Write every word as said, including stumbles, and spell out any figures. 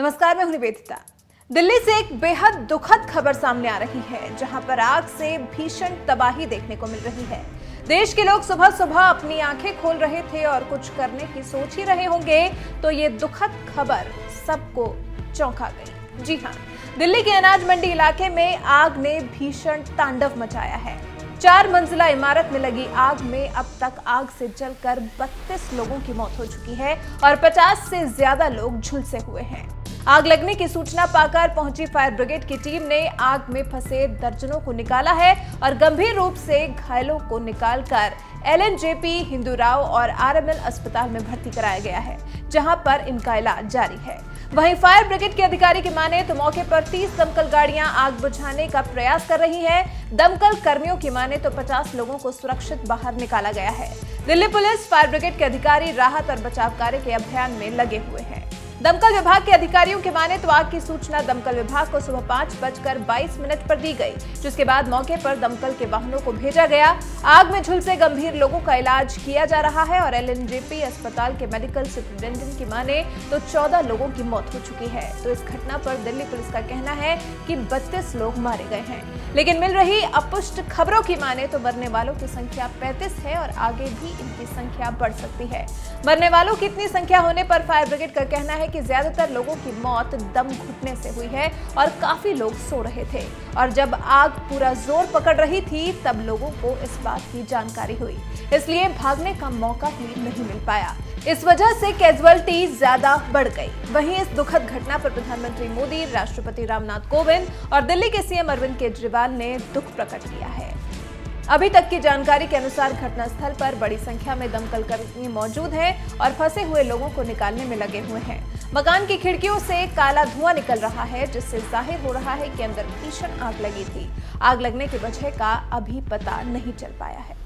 नमस्कार, मैं हूं निवेदिता। दिल्ली से एक बेहद दुखद खबर सामने आ रही है, जहां पर आग से भीषण तबाही देखने को मिल रही है। देश के लोग सुबह सुबह अपनी आंखें खोल रहे थे और कुछ करने की सोच ही रहे होंगे, तो ये दुखद खबर सबको चौंका गई। जी हां, दिल्ली के अनाज मंडी इलाके में आग ने भीषण तांडव मचाया है। चार मंजिला इमारत में लगी आग में अब तक आग से जलकर बत्तीस लोगों की मौत हो चुकी है और पचास से ज्यादा लोग झुलसे हुए हैं। आग लगने की सूचना पाकर पहुंची फायर ब्रिगेड की टीम ने आग में फंसे दर्जनों को निकाला है और गंभीर रूप से घायलों को निकालकर L N J P, Hindu Rao और आर एम एल अस्पताल में भर्ती कराया गया है, जहां पर इनका इलाज जारी है। वहीं फायर ब्रिगेड के अधिकारी की माने तो मौके पर तीस दमकल गाड़ियां आग बुझाने का प्रयास कर रही हैं। दमकल कर्मियों की माने तो पचास लोगों को सुरक्षित बाहर निकाला गया है। दिल्ली पुलिस, फायर ब्रिगेड के अधिकारी राहत और बचाव कार्य के अभियान में लगे हुए हैं। दमकल विभाग के अधिकारियों के माने तो आग की सूचना दमकल विभाग को सुबह पांच बजकर बाईस मिनट पर दी गई, जिसके बाद मौके पर दमकल के वाहनों को भेजा गया। आग में झुलसे गंभीर लोगों का इलाज किया जा रहा है और एल एन जे पी अस्पताल के मेडिकल सुपरिटेंडेंट की माने तो चौदह लोगों की मौत हो चुकी है। तो इस घटना पर दिल्ली पुलिस का कहना है कि बत्तीस लोग मारे गए हैं, लेकिन मिल रही अपुष्ट खबरों की माने तो मरने वालों की संख्या पैंतीस है और आगे भी इनकी संख्या बढ़ सकती है। मरने वालों की इतनी संख्या होने पर फायर ब्रिगेड का कहना है कि ज्यादातर लोगों की मौत दम घुटने से हुई है और काफी लोग सो रहे थे और जब आग पूरा जोर पकड़ रही थी तब लोगों को इस बात की जानकारी हुई, इसलिए भागने का मौका ही नहीं मिल पाया। इस वजह से कैजुअलिटी ज्यादा बढ़ गई। वहीं इस दुखद घटना पर प्रधानमंत्री मोदी, राष्ट्रपति रामनाथ कोविंद और दिल्ली के सी एम अरविंद केजरीवाल ने दुख प्रकट किया है। अभी तक की जानकारी के अनुसार घटनास्थल पर बड़ी संख्या में दमकल कर्मी मौजूद हैं और फंसे हुए लोगों को निकालने में लगे हुए हैं। मकान की खिड़कियों से काला धुआं निकल रहा है, जिससे जाहिर हो रहा है कि अंदर भीषण आग लगी थी। आग लगने की वजह का अभी पता नहीं चल पाया है।